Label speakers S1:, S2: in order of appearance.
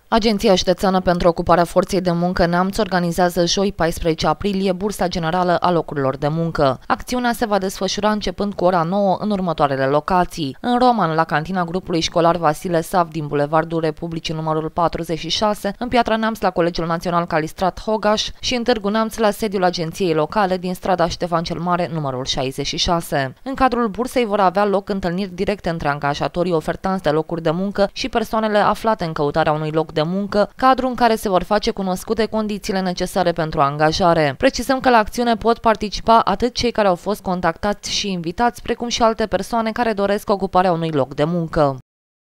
S1: Agenția Județeană pentru Ocuparea Forței de Muncă Neamț organizează joi 14 aprilie Bursa Generală a Locurilor de Muncă. Acțiunea se va desfășura începând cu ora 9 în următoarele locații: în Roman, la cantina grupului școlar Vasile Sav din Bulevardul Republicii numărul 46, în Piatra Neamț la Colegiul Național Calistrat Hogaș și în Târgu Neamț la sediul agenției locale din strada Ștefan cel Mare numărul 66. În cadrul bursei vor avea loc întâlniri directe între angajatorii ofertanți de locuri de muncă și persoanele aflate în căutarea unui loc de muncă, cadru în care se vor face cunoscute condițiile necesare pentru angajare. Precizăm că la acțiune pot participa atât cei care au fost contactați și invitați, precum și alte persoane care doresc ocuparea unui loc de muncă.